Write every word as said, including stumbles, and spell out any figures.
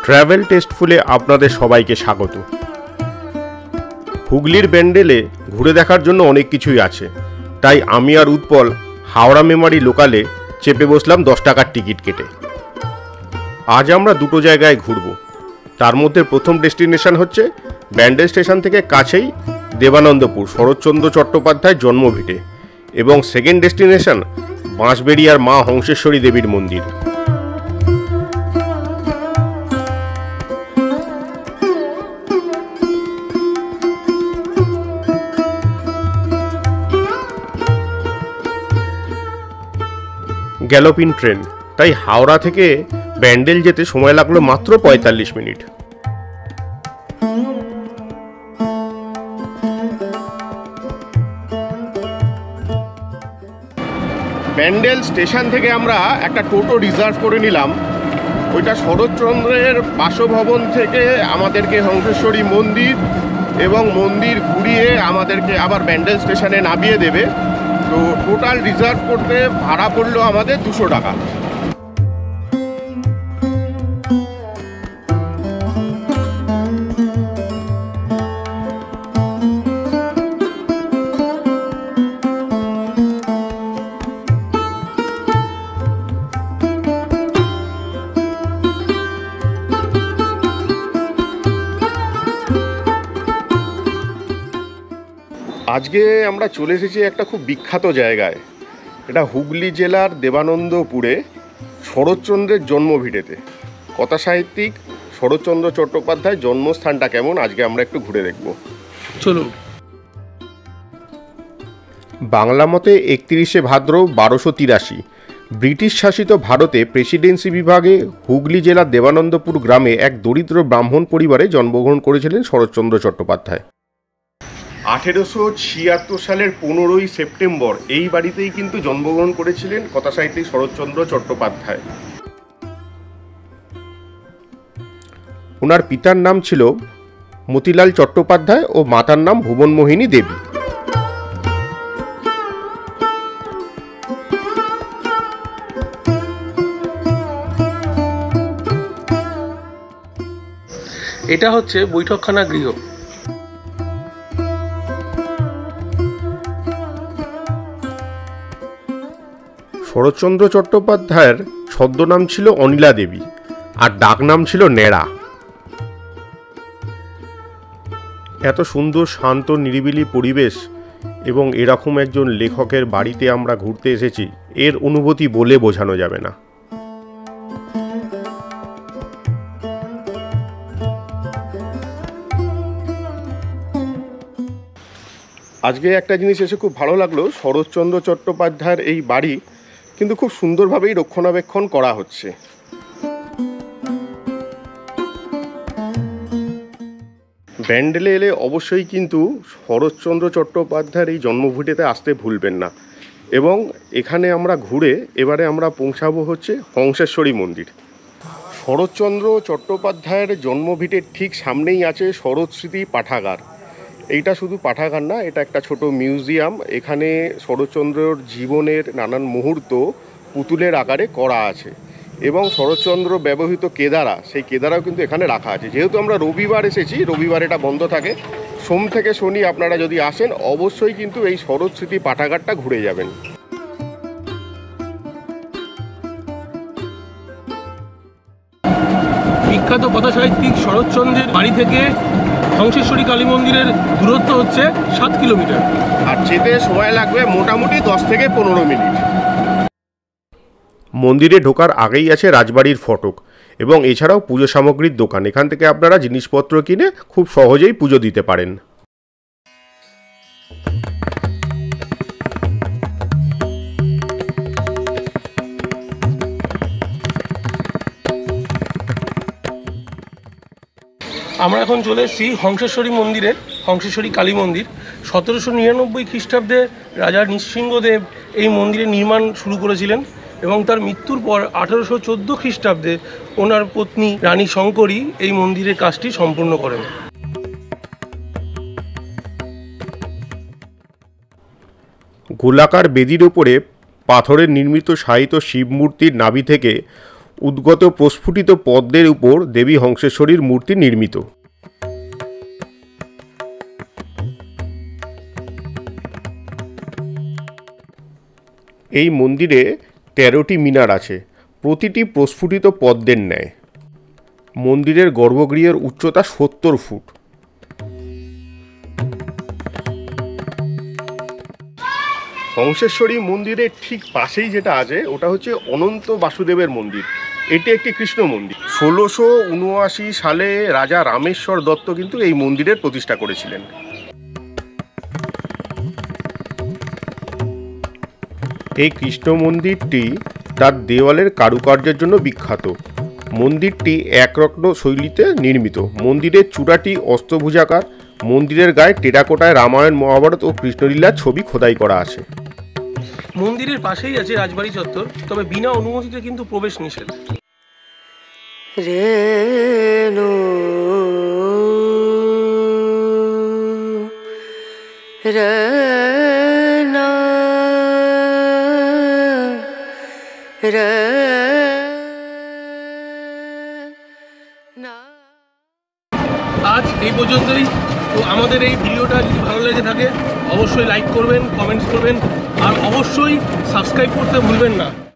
Travel টেস্টফুলে আপনাদের সবাইকে স্বাগত। হুগলির ব্যান্ডেলে ঘুরে দেখার জন্য অনেক কিছুই আছে, তাই আমি আর উৎপল হাওড়া মেমারি লোকালে চেপে বসলাম দশ টাকার টিকিট কেটে। আজ আমরা দুটো জায়গায় ঘুরব। তার মধ্যে প্রথম ডেস্টিনেশন হচ্ছে ব্যান্ডেল স্টেশন থেকে কাছেই দেবানন্দপুর শরৎচন্দ্র চট্টোপাধ্যায় জন্মভিটে, এবং সেকেন্ড ডেস্টিনেশন বাঁশবেরিয়ার মা হংসেশ্বরী দেবীর মন্দির। গ্যালোপিন ট্রেন, তাই হাওড়া থেকে ব্যান্ডেল যেতে সময় লাগলো মাত্র পঁয়তাল্লিশ মিনিট। ব্যান্ডেল স্টেশন থেকে আমরা একটা টোটো রিজার্ভ করে নিলাম। ওইটা শরৎচন্দ্রের বাসভবন থেকে আমাদেরকে হংসেশ্বরী মন্দির এবং মন্দির ঘুরিয়ে আমাদেরকে আবার ব্যান্ডেল স্টেশনে নামিয়ে দেবে। তো টোটাল রিজার্ভ করতে ভাড়া পড়লো আমাদের দুশো টাকা। আজকে আমরা চলে এসেছি একটা খুব বিখ্যাত জায়গায়। এটা হুগলি জেলার দেবানন্দপুরে শরৎচন্দ্রের জন্মভিটেতে। কথা সাহিত্যিক শরৎচন্দ্র চট্টোপাধ্যায় জন্মস্থানটা কেমন আজকে আমরা একটু ঘুরে দেখব। চলুন। বাংলা মতে একত্রিশে ভাদ্র বারোশো তিরাশি ব্রিটিশ শাসিত ভারতে প্রেসিডেন্সি বিভাগে হুগলি জেলার দেবানন্দপুর গ্রামে এক দরিদ্র ব্রাহ্মণ পরিবারে জন্মগ্রহণ করেছিলেন শরৎচন্দ্র চট্টোপাধ্যায়। আঠেরোশো ছিয়াত্তর সালের পনেরোই সেপ্টেম্বর এই বাড়িতেই কিন্তু জন্মগ্রহণ করেছিলেন কথাসাহিত্যিক শরৎচন্দ্র চট্টোপাধ্যায়। ওনার পিতার নাম ছিল মতিলাল চট্টোপাধ্যায় ও মাতার নাম ভুবনমোহিনী দেবী। এটা হচ্ছে বৈঠকখানা গৃহ। শরৎচন্দ্র চট্টোপাধ্যায়ের ছদ্মনাম ছিল অনিলা দেবী আর ডাকনাম ছিল নেড়া। এত সুন্দর শান্ত নিরিবিলি পরিবেশ এবং এরকম একজন লেখকের বাড়িতে আমরা ঘুরতে এসেছি, এর অনুভূতি বলে বোঝানো যাবে না। আজকে একটা জিনিস এসে খুব ভালো লাগলো, শরৎচন্দ্র চট্টোপাধ্যায়ের এই বাড়ি কিন্তু খুব সুন্দরভাবেই রক্ষণাবেক্ষণ করা হচ্ছে। ব্যান্ডেলে এলে অবশ্যই কিন্তু শরৎচন্দ্র চট্টোপাধ্যায়ের এই জন্মভিটেতে আসতে ভুলবেন না। এবং এখানে আমরা ঘুরে এবারে আমরা পৌঁছাবো হচ্ছে হংসেশ্বরী মন্দির। শরৎচন্দ্র চট্টোপাধ্যায়ের জন্মভিটের ঠিক সামনেই আছে শরৎ স্মৃতি পাঠাগার। এইটা শুধু পাঠাগার না, এটা একটা ছোট মিউজিয়াম। এখানে শরৎচন্দ্রর জীবনের নানান মুহূর্ত পুতুলের আকারে করা আছে, এবং শরৎচন্দ্র ব্যবহৃত কেদারা, সেই কেদারাও কিন্তু এখানে রাখা আছে। যেহেতু আমরা রবিবার এসেছি, রবিবার এটা বন্ধ থাকে। সোম থেকে শনি আপনারা যদি আসেন অবশ্যই কিন্তু এই শরৎ স্মৃতি পাঠাগারটা ঘুরে যাবেন। বিখ্যাত কথা সাহিত্যিক শরৎচন্দ্রের বাড়ি থেকে হংসেশ্বরী কালী মন্দিরের দূরত্ব হচ্ছে সাত কিলোমিটার, আর যেতে সময় লাগবে মোটামুটি দশ থেকে পনেরো মিনিট। মন্দিরে ঢোকার আগেই আছে রাজবাড়ির ফটক এবং এছাড়াও পুজো সামগ্রীর দোকান। এখান থেকে আপনারা জিনিসপত্র কিনে খুব সহজেই পুজো দিতে পারেন। আমরা এখন চলে এসেছি হংসেশ্বরী মন্দিরে, হংসেশ্বরী কালী মন্দির। সতেরোশো নিরানব্বই খ্রিস্টাব্দে রাজা নৃসিংহদেব এই মন্দিরের নির্মাণ শুরু করেছিলেন, এবং তার মৃত্যুর পর আঠেরোশো চোদ্দো খ্রিস্টাব্দে ওনার পত্নী রানী শঙ্করী এই মন্দিরের কাজটি সম্পূর্ণ করেন। গোলাকার বেদির ওপরে পাথরের নির্মিত শায়িত শিবমূর্তির নাভি থেকে উদ্গত প্রস্ফুটিত পদ্মের উপর দেবী হংসেশ্বরীর মূর্তি নির্মিত। এই মন্দিরে তেরোটি মিনার আছে, প্রতিটি প্রস্ফুটিত পদ্মের ন্যায়। মন্দিরের গর্ভগৃহের উচ্চতা সত্তর ফুট। হংসেশ্বরী মন্দিরের ঠিক পাশেই যেটা আছে ওটা হচ্ছে অনন্ত বাসুদেবের মন্দির। এটি একটি কৃষ্ণ মন্দির। ষোলোশো উনআশি সালে রাজা রামেশ্বর দত্ত কিন্তু এই মন্দিরের প্রতিষ্ঠা করেছিলেন। এই কৃষ্ণ মন্দিরটি তার দেওয়ালের কারুকার্যের জন্য বিখ্যাত। মন্দিরটি একরত্ন শৈলীতে নির্মিত। মন্দিরের চূড়াটি অষ্টভুজাকার। মন্দিরের গায়ে টেরাকোটায় রামায়ণ, মহাভারত ও কৃষ্ণলীলার ছবি খোদাই করা আছে। মন্দিরের পাশেই আছে রাজবাড়ি চত্বর, তবে বিনা অনুমতিতে কিন্তু প্রবেশ নিষেধ। রেণু রেনা রে আজ এই পর্যন্তই। তো আমাদের এই ভিডিওটা যদি ভালো লেগে থাকে অবশ্যই লাইক করবেন, কমেন্টস করবেন, আর অবশ্যই সাবস্ক্রাইব করতে ভুলবেন না।